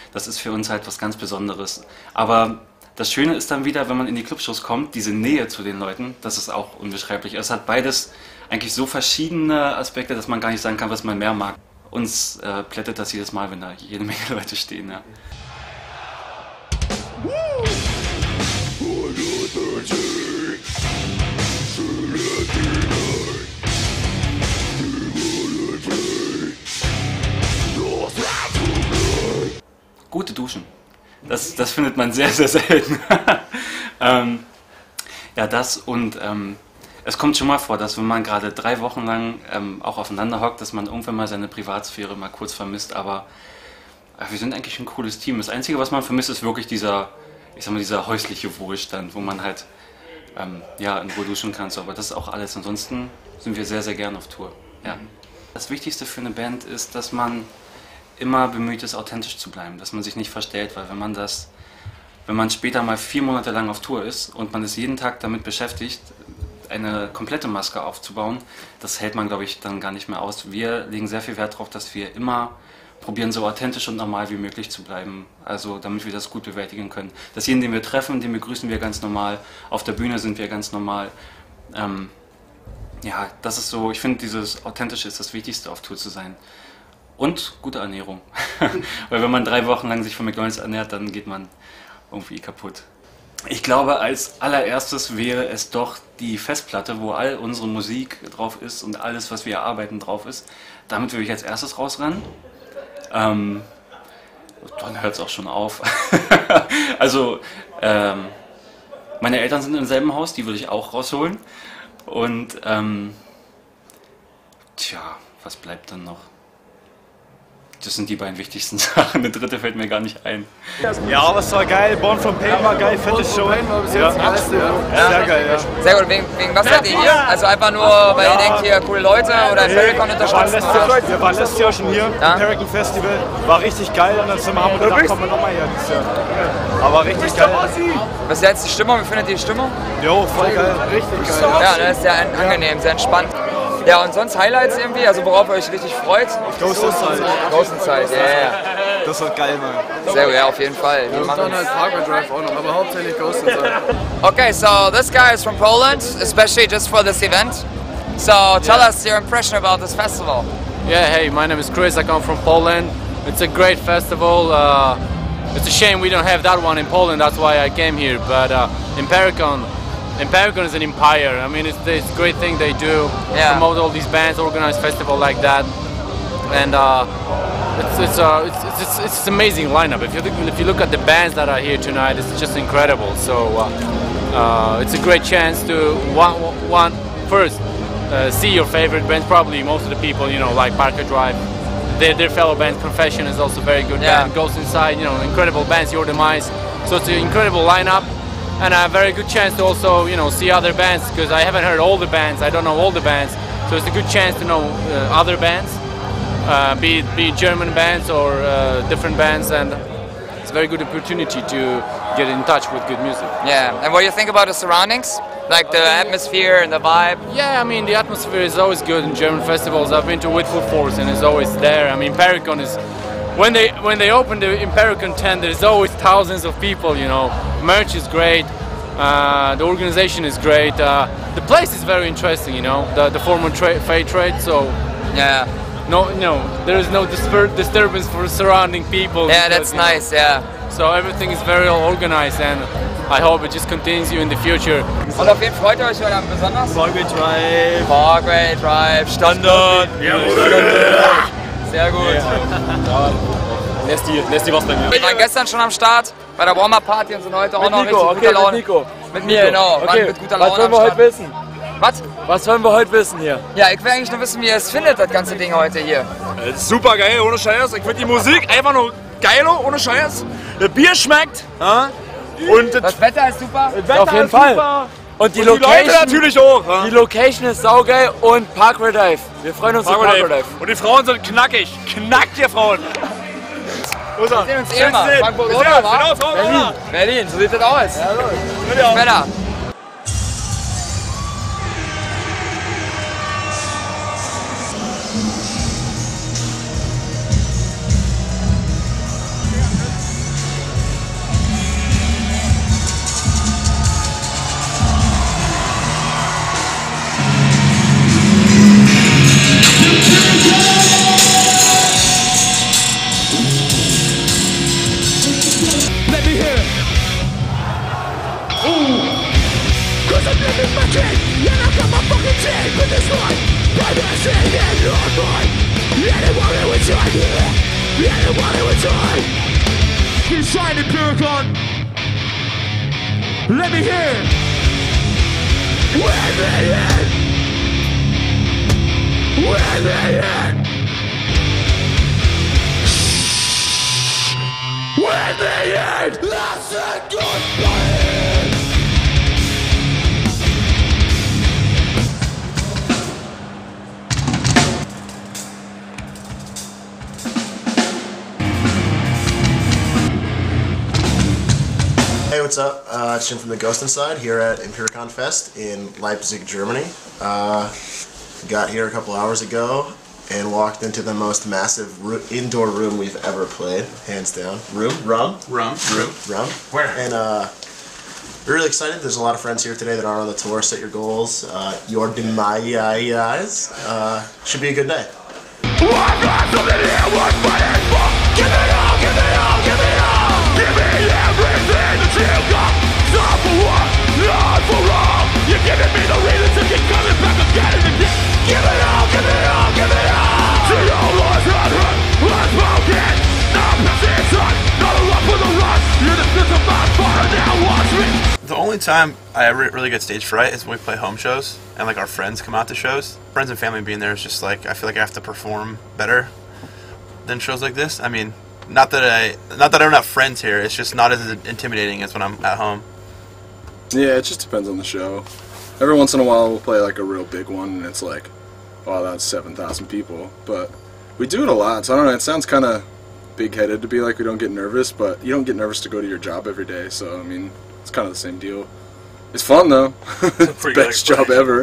das ist für uns halt was ganz Besonderes. Aber das Schöne ist dann wieder, wenn man in die Clubshows kommt, diese Nähe zu den Leuten, das ist auch unbeschreiblich. Es hat beides eigentlich so verschiedene Aspekte, dass man gar nicht sagen kann, was man mehr mag. Uns plättet das jedes Mal, wenn da jede Menge Leute stehen. Ja. Gute Duschen. Das findet man sehr, sehr selten. Ja, das und es kommt schon mal vor, dass wenn man gerade 3 Wochen lang auch aufeinander hockt, dass man irgendwann mal seine Privatsphäre mal kurz vermisst, aber wir sind eigentlich ein cooles Team. Das Einzige, was man vermisst, ist wirklich dieser, ich sag mal, dieser häusliche Wohlstand, wo man halt ja, in Ruhe duschen kann. So, aber das ist auch alles. Ansonsten sind wir sehr, sehr gern auf Tour. Ja. Das Wichtigste für eine Band ist, dass man immer bemüht ist, authentisch zu bleiben, dass man sich nicht verstellt, weil wenn man später mal 4 Monate lang auf Tour ist und man ist jeden Tag damit beschäftigt, eine komplette Maske aufzubauen, das hält man, glaube ich, dann gar nicht mehr aus. Wir legen sehr viel Wert darauf, dass wir immer probieren, so authentisch und normal wie möglich zu bleiben, also damit wir das gut bewältigen können. Dass jeden, den wir treffen, den begrüßen wir ganz normal, auf der Bühne sind wir ganz normal. Ja, das ist so, ich finde, dieses Authentische ist das Wichtigste, auf Tour zu sein. Und gute Ernährung. Weil wenn man 3 Wochen lang sich von McDonald's ernährt, dann geht man irgendwie kaputt. Ich glaube, als allererstes wäre es doch die Festplatte, wo all unsere Musik drauf ist und alles, was wir erarbeiten, drauf ist. Damit würde ich als erstes rausrennen. Dann hört es auch schon auf. Also, meine Eltern sind im selben Haus, die würde ich auch rausholen. Und, tja, was bleibt dann noch? Das sind die beiden wichtigsten Sachen. Eine dritte fällt mir gar nicht ein. Ja, aber es war geil. Born from Pain war geil, fette Show. Ja. Sehr geil, ja. Sehr gut. Wegen was seid ihr hier? Also einfach nur, weil ihr denkt, hier coole Leute oder Impericon unterstützen? Wir waren letztes Jahr schon hier, Impericon Festival. War richtig geil und dann haben wir gedacht, kommen wir nochmal hier dieses Jahr. Aber richtig geil. Was ist jetzt die Stimmung? Wie findet ihr die Stimmung? Jo, voll geil. Richtig geil. Ja, das ist sehr angenehm, sehr entspannt. Ja, und sonst Highlights irgendwie, also worauf ihr euch richtig freut? Großenzeit, ja. Yeah. Das wird geil, Mann. Sehr gut, ja, auf jeden Fall. Wir machen halt Hardware Drive auch noch, aber hauptsächlich Großenzeit. Okay, so this guy is from Poland, especially just for this event. So tell us your impression about this festival. Yeah, hey, my name is Chris, I come from Poland. It's a great festival. It's a shame we don't have that one in Poland, that's why I came here. But Impericon is an empire. I mean, it's a great thing they do. Yeah. Promote all these bands, organize festival like that, and it's an amazing lineup. If you look at the bands that are here tonight, it's just incredible. So it's a great chance to first see your favorite bands. Probably most of the people, you know, like Parker Drive. Their fellow band Confession is also very good band. Ghost Inside, you know, incredible bands. Your Demise. So it's an incredible lineup. And a very good chance to also, you know, see other bands, because I haven't heard all the bands, I don't know all the bands, so it's a good chance to know other bands, be it German bands or different bands, and it's a very good opportunity to get in touch with good music. Yeah, and what do you think about the surroundings? Like the atmosphere and the vibe? Yeah, I mean, the atmosphere is always good in German festivals. I've been to Whitful Force and it's always there. I mean, Impericon is... When they open the Impericon tent, there's always thousands of people, you know. Merch is great, the organization is great, the place is very interesting, you know, the former fair trade, so yeah, no, there is no disturbance for surrounding people. Yeah, that's nice, yeah. So everything is very well organized and I hope it just continues in the future. Und auf wen freut ihr euch heute Abend besonders? Parkway Drive. Parkway Drive, Standard. Ja, sehr gut. Ja. Nesti was bei mir. Wir waren gestern schon am Start bei der Warm-Up-Party und sind heute auch noch richtig guter Laune. Mit Nico. Mit mir, genau. Okay. Mit guter Laune. Was wollen wir heute wissen? Was? Was wollen wir heute wissen hier? Ja, ich will eigentlich nur wissen, wie ihr es findet, das ganze Ding heute hier. Super geil, ohne Scheiß. Ich finde die Musik einfach nur geil, ohne Scheiß. Das Bier schmeckt. Und das Wetter ist super. Das Wetter auf jeden ist Fall. Super. Und die Leute natürlich auch. Ja? Die Location ist saugeil und Parkway Drive. Wir freuen uns auf Parkway Drive. Und die Frauen sind knackig. Knackt ihr Frauen. Wir sehen uns eh mal. Frankfurt oder was? Berlin, so sieht das aus. Ja, Männer. Shine Impericon. Let me hear. With the end. With the end. With the end. That's a good plan. Hey, what's up? It's Jim from the Ghost Inside here at Impericon Fest in Leipzig, Germany. Got here a couple hours ago and walked into the most massive indoor room we've ever played, hands down. Room? Rum. Where? And we're really excited. There's a lot of friends here today that are on the tour. Set your goals. Your demise. Should be a good day. The only time I ever really get stage fright is when we play home shows and like our friends come out to shows. Friends and family being there is just like, I feel like I have to perform better than shows like this. I mean, not that I don't have friends here, it's just not as intimidating as when I'm at home. Yeah, it just depends on the show. Every once in a while we'll play like a real big one and it's like, wow, that's 7,000 people. But we do it a lot, so I don't know, it sounds kind of big-headed to be like we don't get nervous, but you don't get nervous to go to your job every day, so I mean, it's kind of the same deal. It's fun though. It's the best job ever.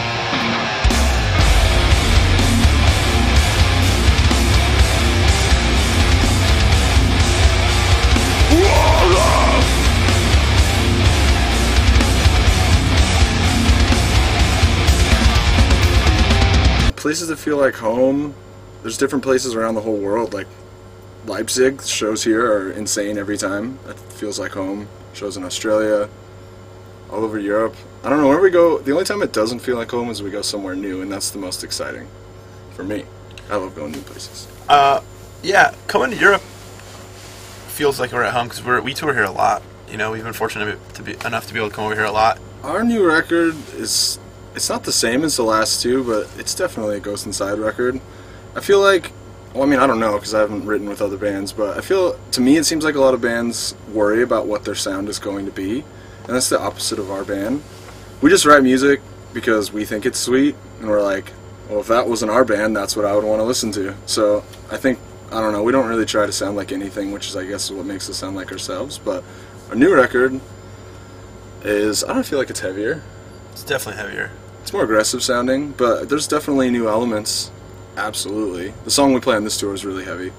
Places that feel like home, there's different places around the whole world, like Leipzig, shows here are insane every time. It feels like home. Shows in Australia, all over Europe. I don't know, where we go, the only time it doesn't feel like home is we go somewhere new, and that's the most exciting for me. I love going new places. Yeah, coming to Europe feels like we're at home because we tour here a lot. You know, we've been fortunate to be enough to be able to come over here a lot. Our new record is, it's not the same as the last two, but it's definitely a Ghost Inside record. I feel like, well, I mean, I don't know because I haven't written with other bands, but I feel, to me, it seems like a lot of bands worry about what their sound is going to be, and that's the opposite of our band. We just write music because we think it's sweet, and we're like, well, if that wasn't our band, that's what I would want to listen to. So I think, I don't know, we don't really try to sound like anything, which is, I guess, what makes us sound like ourselves, but our new record is, I don't feel like it's heavier. It's definitely heavier. It's more aggressive sounding, but there's definitely new elements. Absolutely. The song we play on this tour is really heavy.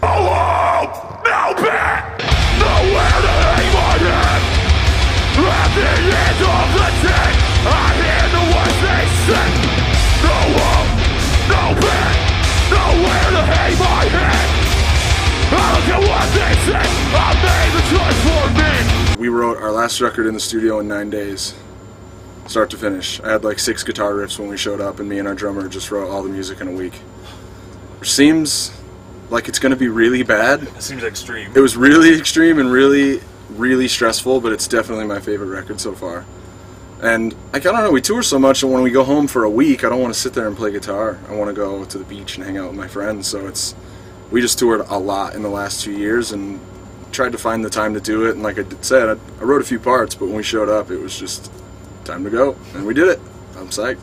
We wrote our last record in the studio in 9 days. Start to finish. I had like 6 guitar riffs when we showed up, and me and our drummer just wrote all the music in a week. Which seems like it's going to be really bad. It seems extreme. It was really extreme and really, really stressful, but it's definitely my favorite record so far. And I don't know, we tour so much, and when we go home for a week, I don't want to sit there and play guitar. I want to go to the beach and hang out with my friends, so we just toured a lot in the last 2 years and tried to find the time to do it, and like I said, I wrote a few parts, but when we showed up, it was just time to go, and we did it. I'm psyched.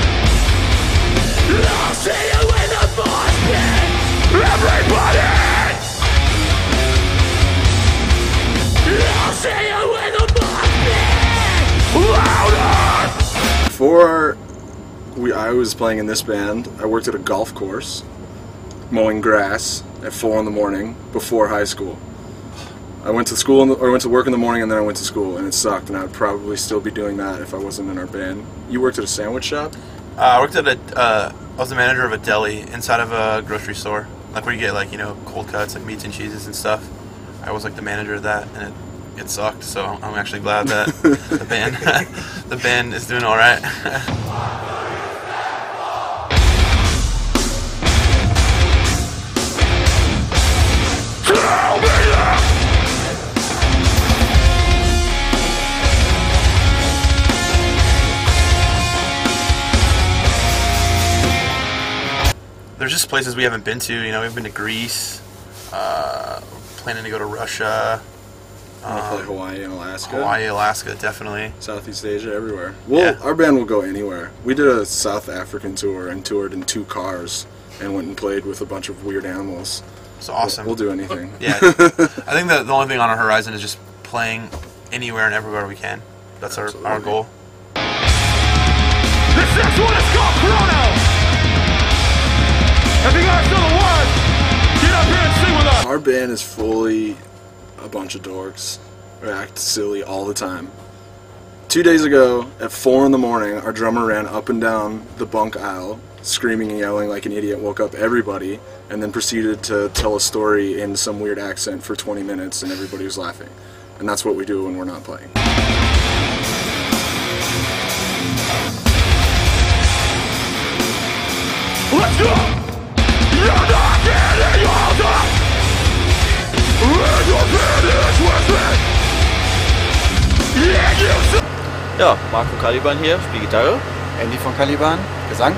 I'll see you in the mosh pit, everybody! I'll see you in the mosh pit, louder! Before I was playing in this band, I worked at a golf course, mowing grass at 4 in the morning before high school. I went to school, or went to work in the morning, and then I went to school, and it sucked, and I would probably still be doing that if I wasn't in our band. You worked at a sandwich shop? I worked at I was the manager of a deli inside of a grocery store, like where you get like, you know, cold cuts, like meats and cheeses and stuff. I was like the manager of that, and it sucked, so I'm actually glad that the band is doing all right. there's just places we haven't been to. You know, we've been to Greece. Planning to go to Russia. Probably Hawaii and Alaska. Hawaii, Alaska, definitely. Southeast Asia, everywhere. Our band will go anywhere. We did a South African tour and toured in 2 cars and went and played with a bunch of weird animals. It's awesome. We'll do anything. Yeah. I think that the only thing on our horizon is just playing anywhere and everywhere we can. That's our goal. This next one is called Chrono. If you guys know the words, get up here and sing with us. Our band is fully a bunch of dorks. We act silly all the time. 2 days ago, at 4 in the morning, our drummer ran up and down the bunk aisle, screaming and yelling like an idiot, woke up everybody, and then proceeded to tell a story in some weird accent for 20 minutes, and everybody was laughing. And that's what we do when we're not playing. Let's go! You're not getting older! When you're finished with it! Ja, Marc von Caliban hier, spiele Gitarre. Andy von Caliban, Gesang.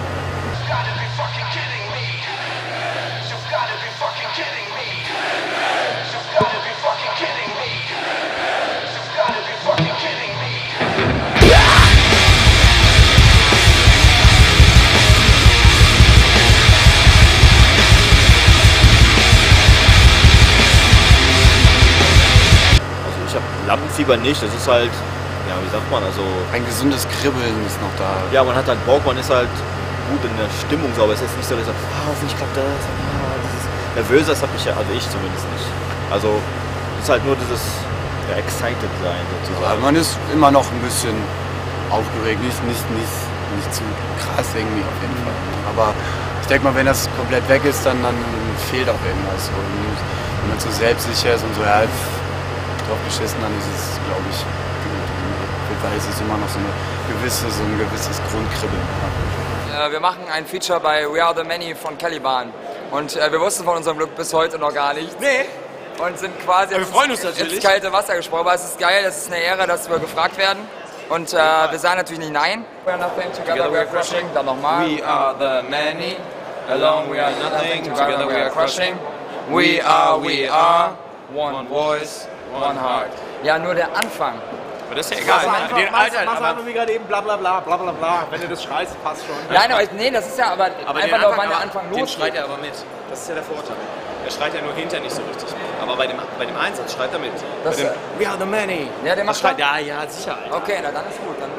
Lampenfieber nicht, das ist halt, ja, wie sagt man, also... Ein gesundes Kribbeln ist noch da. Ja, man hat halt Bock, man ist halt gut in der Stimmung, so, aber es ist jetzt nicht so, dass hoffentlich klappt das, dieses Nervöse, das habe ich ja, also ich zumindest nicht. Also, es ist halt nur dieses excited sein, sozusagen. Aber man ist immer noch ein bisschen aufgeregt, nicht zu krass irgendwie auf jeden Fall. Aber ich denke mal, wenn das komplett weg ist, dann fehlt auch irgendwas. Und wenn man zu selbstsicher ist und so halb drauf geschissen, dann ist es, glaube ich, gut. Da ist es immer noch so ein gewisses Grundkribbeln. Ja. Wir machen ein Feature bei We Are The Many von Caliban. Und wir wussten von unserem Glück bis heute noch gar nichts. Nee. Und sind quasi wir freuen uns natürlich. ins kalte Wasser gesprungen. Aber es ist geil, es ist eine Ehre, dass wir gefragt werden. Und wir sagen natürlich nicht nein. We are nothing, together we are crushing. Dann nochmal. We are the many, alone we are nothing, together we are crushing. We are, one voice, one heart. Ja, nur der Anfang. Aber das ist ja egal. Mach einfach wie gerade eben bla bla bla bla bla bla. Wenn du das schreist, passt schon. Nein, aber nee, das ist ja aber einfach nur, wann der Anfang losgeht. Den schreit er aber mit. Das ist ja der Vorteil. Er schreit ja nur hinter nicht so richtig mit. Aber bei dem Einsatz schreit er mit. Das bei dem We are the many. Ja, der macht schreit, ja, sicher. Alter. Okay, na dann ist gut. Dann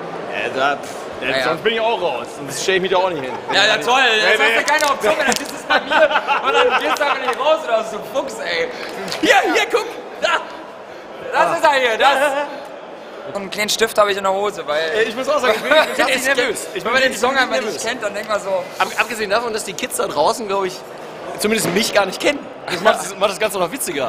sonst bin ich auch raus. Sonst stelle ich mich da auch nicht hin. Ja, toll. Jetzt hast du keine Option mehr. Dann bist du bei mir und dann gehst du aber nicht raus oder so, Fuchs, ey. Hier, guck. Da. Das ist er hier. Das. Und einen kleinen Stift habe ich in der Hose, weil... Ich muss auch sagen, ich bin echt nervös. Wenn man den Song einfach nicht kennt, dann denkt man so... Abgesehen davon, dass die Kids da draußen, glaube ich, zumindest mich gar nicht kennen. Das macht das Ganze noch witziger.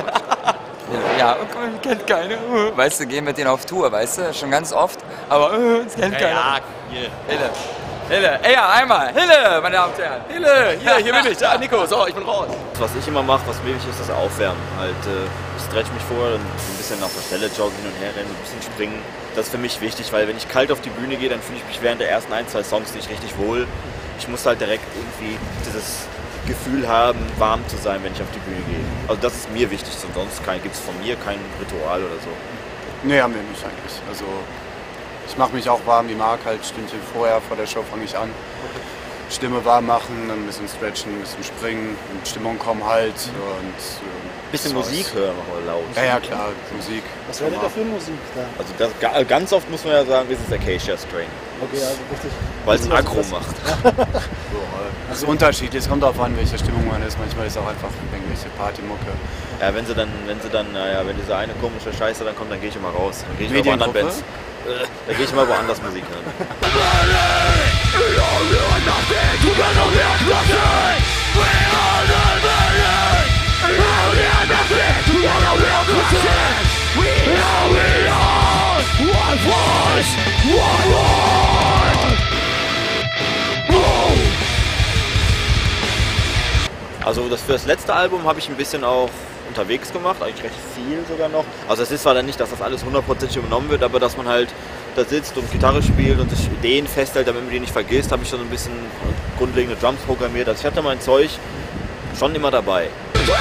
Ja, und kennt keiner. Weißt du, gehen mit denen auf Tour, weißt du, schon ganz oft. Aber es kennt keiner. Ja, hier. Hille. Ey, ja, einmal. Hille, meine Damen und Herren. Hille, hier bin ich. Ja, Nico, so, ich bin raus. Was ich immer mache, was mir wichtig ist, das Aufwärmen. Halt, ich stretch mich vor, dann ein bisschen auf der Stelle joggen, hin und her rennen, ein bisschen springen. Das ist für mich wichtig, weil wenn ich kalt auf die Bühne gehe, dann fühle ich mich während der ersten 1, 2 Songs nicht richtig wohl. Ich muss halt direkt irgendwie dieses Gefühl haben, warm zu sein, wenn ich auf die Bühne gehe. Also das ist mir wichtig, sonst gibt es von mir kein Ritual oder so. Nee, haben wir nicht eigentlich. Also ich mache mich auch warm, wie Marc, halt Stündchen vorher, vor der Show fange ich an. Stimme warm machen, dann ein bisschen stretchen, ein bisschen springen, in Stimmung kommen halt. Und bisschen Musik hören wir laut. Ja, klar, Musik. Was wäre denn da für Musik da? Also das, ganz oft muss man ja sagen, ist es Acacia Strain. Okay, also richtig. Weil es aggro macht. Das ist unterschiedlich, es kommt darauf an, welche Stimmung man ist. Manchmal ist es auch einfach irgendwelche Partymucke. Ja, wenn diese eine komische Scheiße dann kommt, dann gehe ich immer raus. Dann gehe ich mal bei anderen Bands. Da gehe ich mal woanders Musik hören. Also für das letzte Album habe ich ein bisschen auch unterwegs gemacht, eigentlich recht viel sogar noch. Also es ist zwar dann nicht, dass das alles 100% übernommen wird, aber dass man halt da sitzt und Gitarre spielt und sich Ideen festhält, damit man die nicht vergisst, habe ich schon ein bisschen grundlegende Drums programmiert. Also ich hatte mein Zeug schon immer dabei.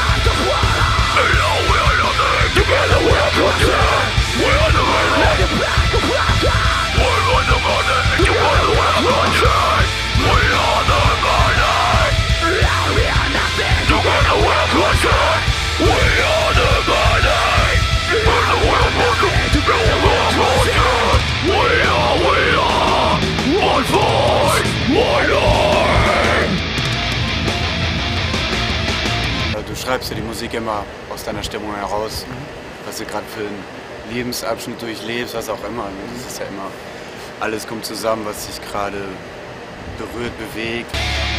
Du schreibst ja die Musik immer aus deiner Stimmung heraus, was du gerade für einen Lebensabschnitt durchlebst, was auch immer. Das ist ja immer, alles kommt zusammen, was dich gerade berührt, bewegt.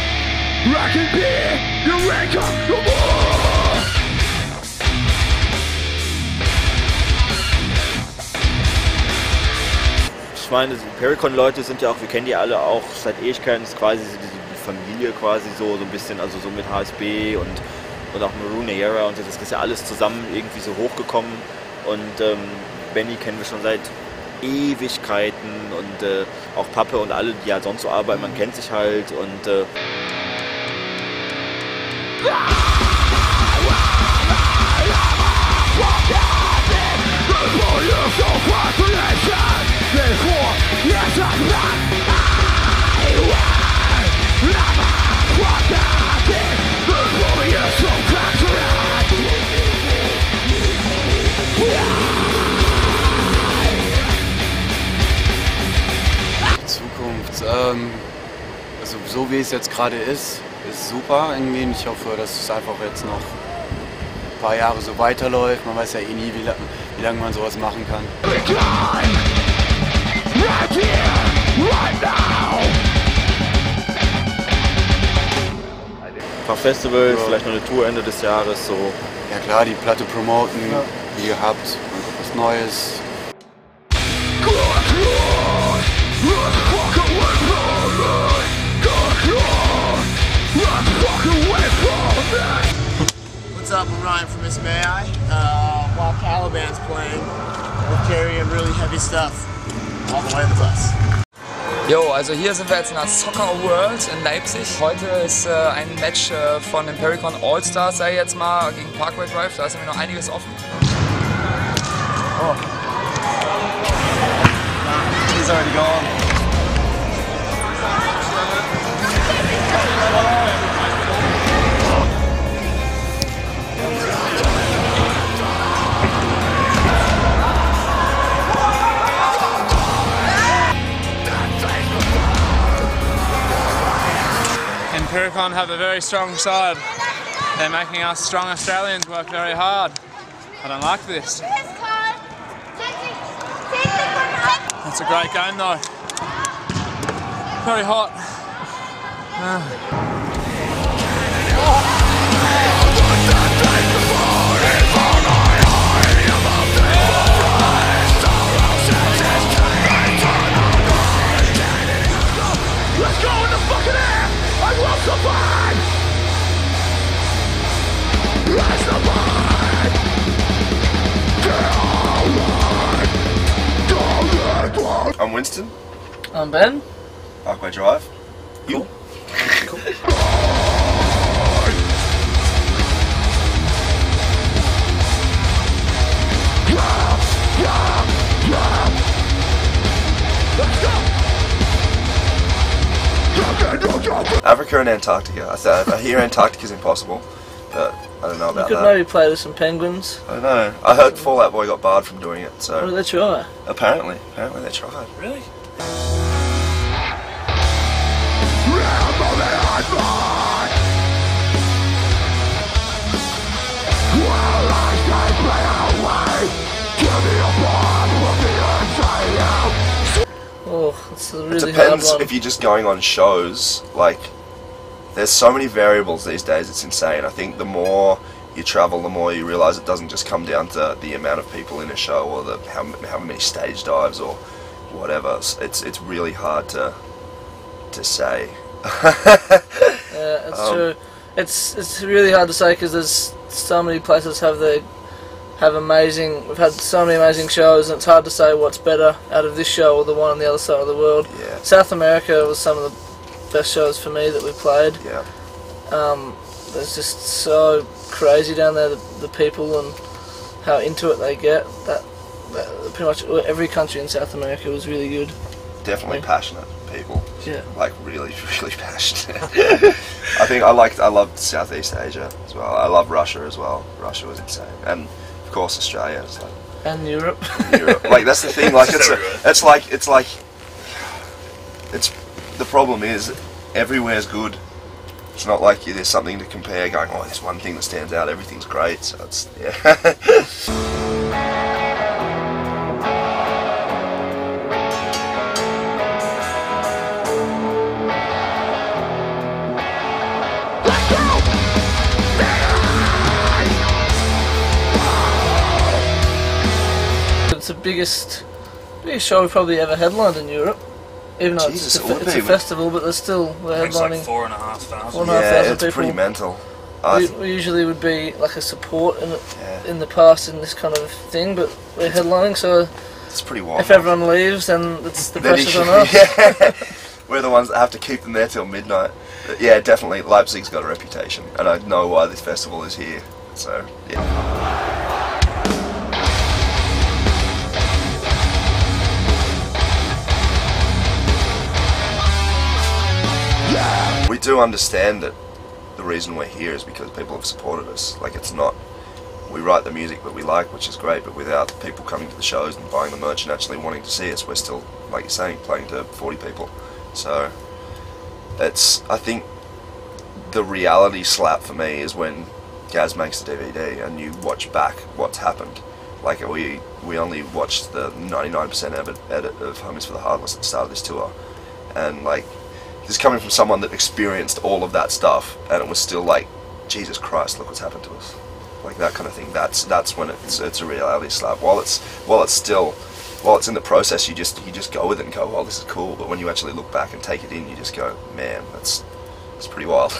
Ich meine, die Impericon-Leute sind ja auch, wir kennen die alle auch seit Ewigkeiten, ist quasi die Familie quasi so ein bisschen, also so mit HSB und auch Maroon Era und das ist ja alles zusammen irgendwie so hochgekommen und Benny kennen wir schon seit Ewigkeiten und auch Pappe und alle, die halt sonst so arbeiten, man kennt sich halt und Zukunft, also so wie es jetzt gerade ist super irgendwie und ich hoffe, dass es einfach jetzt noch ein paar Jahre so weiterläuft. Man weiß ja eh nie, wie lange man sowas machen kann. ein paar Festivals, vielleicht noch eine Tour Ende des Jahres so. Ja klar, die Platte promoten, wie gehabt, man kommt was Neues. What's up, I'm Ryan from Miss May I. While Caliban's playing, we're carrying really heavy stuff all the way to the bus. Jo, also hier sind wir jetzt in der Soccer World in Leipzig. Heute ist ein Match von Impericon All-Stars, sei jetzt mal, gegen Parkway Drive. Da ist nämlich noch einiges offen. Oh. He's already gone. Impericon have a very strong side. They're making us strong Australians work very hard. I don't like this. It's a great game though. Very hot. Let's go in the fucking air! I will survive! I survive! I'm Winston. I'm Ben. Parkway Drive. You? Cool. Africa and Antarctica. I hear Antarctica's impossible, but I don't know You about could that. maybe play with some penguins. I don't know. I heard Fall Out Boy got barred from doing it, so... What did they try? Apparently they tried. Really? Oh, it's a really It depends hard one. if you're just going on shows. Like, there's so many variables these days, it's insane. I think the more you travel, the more you realise it doesn't just come down to the amount of people in a show or how many stage dives or whatever. It's really hard to say. Yeah, it's true. It's really hard to say because there's so many places have amazing. We've had so many amazing shows, and it's hard to say what's better out of this show or the one on the other side of the world. Yeah. South America was some of the best shows for me that we played. Yeah. It's just so crazy down there, the people and how into it they get. That pretty much every country in South America was really good. Definitely passionate people. Yeah. Like really, really passionate. I think I loved Southeast Asia as well. I love Russia as well. Russia was insane, and of course Australia. It's like, and Europe. Like that's the thing. Like it's like the problem is everywhere's good. It's not like there's something to compare. Going, oh, there's one thing that stands out. Everything's great. So it's It's the biggest show we've probably ever headlined in Europe. Even though Jesus, it's a festival, but there's still we're It's headlining like 4,500. 4,500 it's people. pretty mental. We usually would be like a support in the past in this kind of thing, but we're headlining, so it's pretty wild. if everyone leaves, then the pressure's on us. Yeah. We're the ones that have to keep them there till midnight. But yeah, definitely Leipzig's got a reputation, and I know why this festival is here. So yeah. We do understand that the reason we're here is because people have supported us. Like, it's not, we write the music that we like, which is great, but without people coming to the shows and buying the merch and actually wanting to see us, we're still, like you're saying, playing to 40 people. So it's, I think the reality slap for me is when Gaz makes the DVD and you watch back what's happened. Like, we only watched the 99% edit of Homies for the Heartless at the start of this tour, and like, this is coming from someone that experienced all of that stuff, and it was still like, Jesus Christ, look what's happened to us. Like that kind of thing. That's when it's a reality slap. While it's in the process, you just go with it and go, oh, this is cool. But when you actually look back and take it in, you just go, man, it's pretty wild.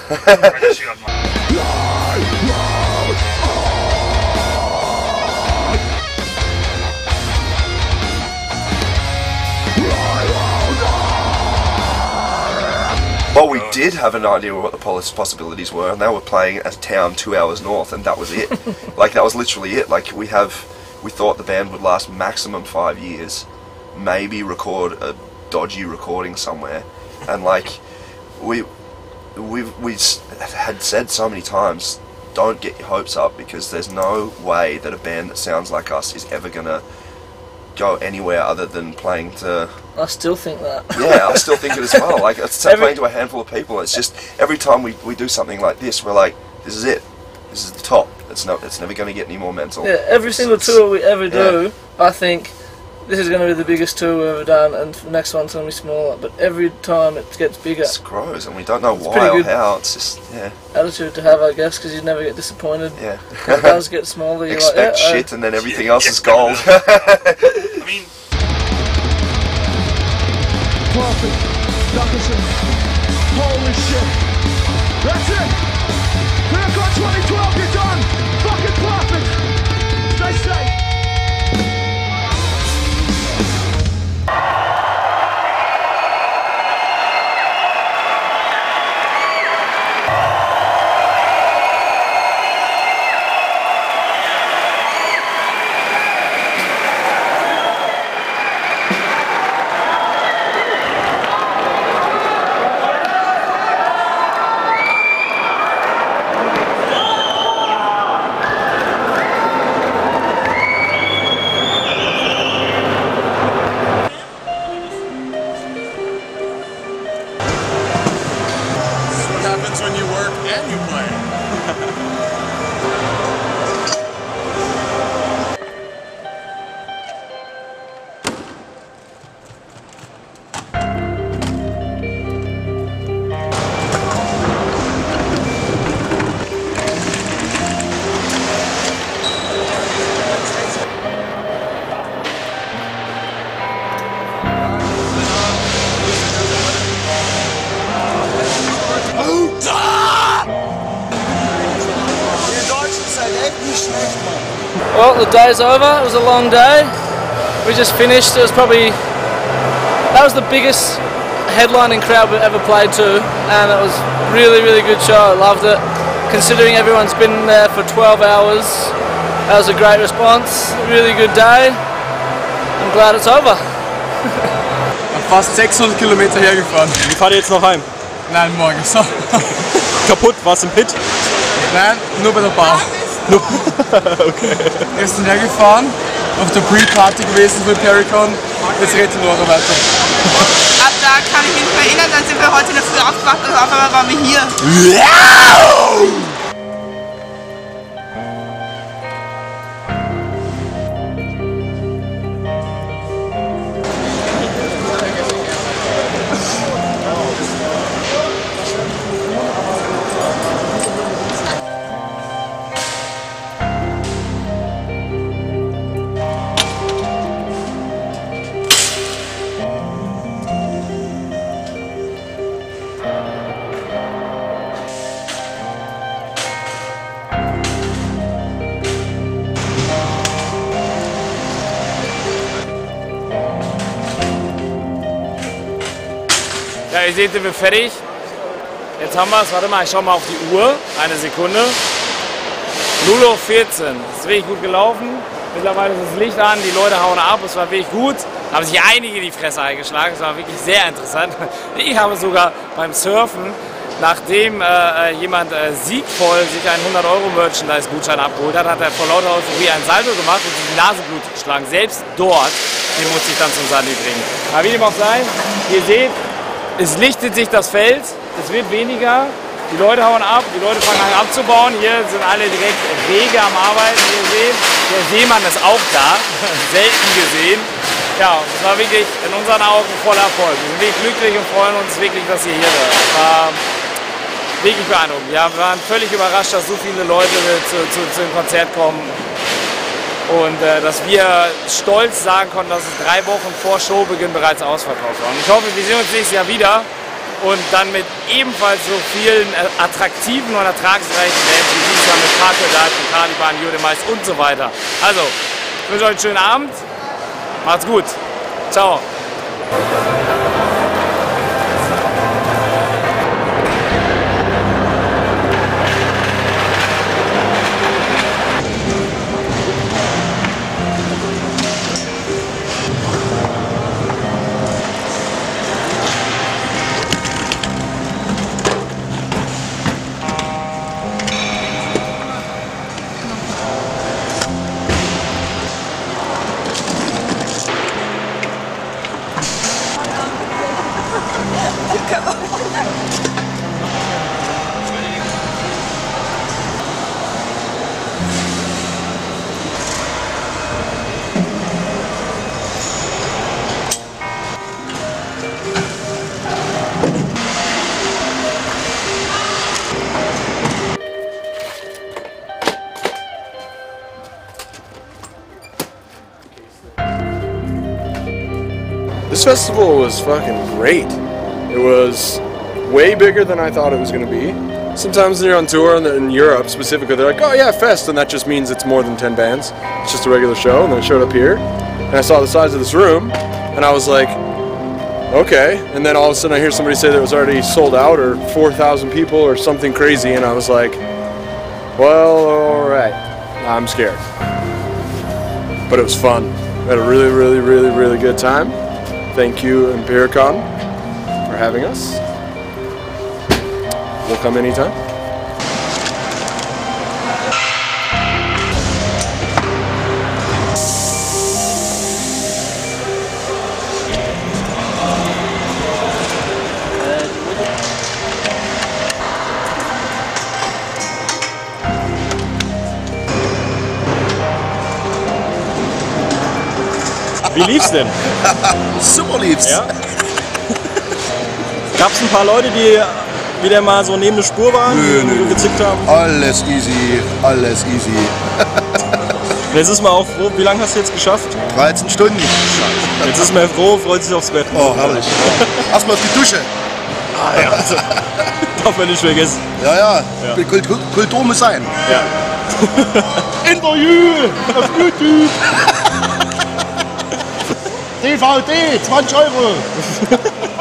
Well, we did have an idea of what the possibilities were, and they were playing a town 2 hours north, and that was it. Like, that was literally it. Like, we thought the band would last maximum 5 years, maybe record a dodgy recording somewhere, and like, we had said so many times, don't get your hopes up, because there's no way that a band that sounds like us is ever gonna go anywhere other than playing to... I still think that. Yeah, I still think it as well. Like, it's playing to a handful of people. It's just, every time we do something like this, we're like, this is it. This is the top. It's never going to get any more mental. Yeah, every single tour we ever do, I think, this is going to be the biggest tour we've ever done, and the next one's going to be smaller, but every time it gets bigger. It grows, and we don't know why or how. It's just, yeah. Attitude to have, I guess, because you never get disappointed. Yeah. When it does get smaller, you're expect like, shit, and then everything else is gold. I mean... Perfect. Dickerson. Holy shit. That's it. Impericon 2012, you're done. Fucking perfect. Stay safe. the day's over. It was a long day. We just finished. It was probably, that was the biggest headlining crowd we've ever played to, and it was really, really good show. I loved it. Considering everyone's been there for 12 hours, that was a great response. Really good day. I'm glad it's over. Fast 600 Kilometer hergefahren. Wie fahrt ihr jetzt noch heim? Nein, morgen. So. Kaputt? Warst du im Pit? Nein, nur bei der Bar. Okay. Gestern hergefahren, auf der Pre-Party gewesen für Impericon. Jetzt redet nur noch weiter. Ab da kann ich mich nicht mehr erinnern, dann sind wir heute in der Früh aufgewacht und auf einmal waren wir hier. Ja, ihr seht, sind wir fertig. Jetzt haben wir es, warte mal, ich schau mal auf die Uhr. Eine Sekunde. 0:14 Uhr. Es ist wirklich gut gelaufen. Mittlerweile ist das Licht an, die Leute hauen ab, es war wirklich gut. Da haben sich einige die Fresse eingeschlagen, es war wirklich sehr interessant. Ich habe sogar beim Surfen, nachdem jemand siegvoll sich einen 100-Euro-Merchandise-Gutschein abgeholt hat, hat er vor lauter Euphorie ein Salto gemacht und sich die Nase blutig geschlagen. Selbst dort, den muss ich dann zum Sandy bringen. Aber wie dem auch sei, ihr seht, es lichtet sich das Feld, es wird weniger, die Leute hauen ab, die Leute fangen an abzubauen. Hier sind alle direkt rege am Arbeiten, wie ihr seht. Der Seemann ist auch da, selten gesehen. Ja, es war wirklich in unseren Augen voller Erfolg. Wir sind wirklich glücklich und freuen uns wirklich, dass ihr hier seid. War wirklich beeindruckend. Ja, wir waren völlig überrascht, dass so viele Leute zu dem Konzert kommen. Und dass wir stolz sagen konnten, dass es 3 Wochen vor Showbeginn bereits ausverkauft war. Und ich hoffe, wir sehen uns nächstes Jahr wieder und dann mit ebenfalls so vielen attraktiven und ertragsreichen Bands wie dieses Jahr mit Parkledat, Caliban, Judemais und so weiter. Also, ich wünsche euch einen schönen Abend. Macht's gut. Ciao. This festival was fucking great. It was way bigger than I thought it was going to be. Sometimes they're on tour in Europe specifically, they're like, oh yeah, fest, and that just means it's more than 10 bands. It's just a regular show, and then I showed up here, and I saw the size of this room, and I was like, okay. And then all of a sudden I hear somebody say that it was already sold out, or 4,000 people, or something crazy, and I was like, well, alright, I'm scared. But it was fun. We had a really, really, really, really good time. Thank you, Impericon, for having us. We'll come anytime. Wie lief's denn? Super lief's. Ja? Gab's ein paar Leute, die wieder mal so neben der Spur waren, die gezickt haben? Alles easy, alles easy. Jetzt ist man auch froh. Wie lange hast du jetzt geschafft? 13 Stunden. Jetzt ist man froh, freut sich aufs Bett. Oh, herrlich. Erstmal auf die Dusche. Ah ja, darf man nicht vergessen. Ja. Kultur muss sein. Ja. Interview auf YouTube. DVD, 20 Euro.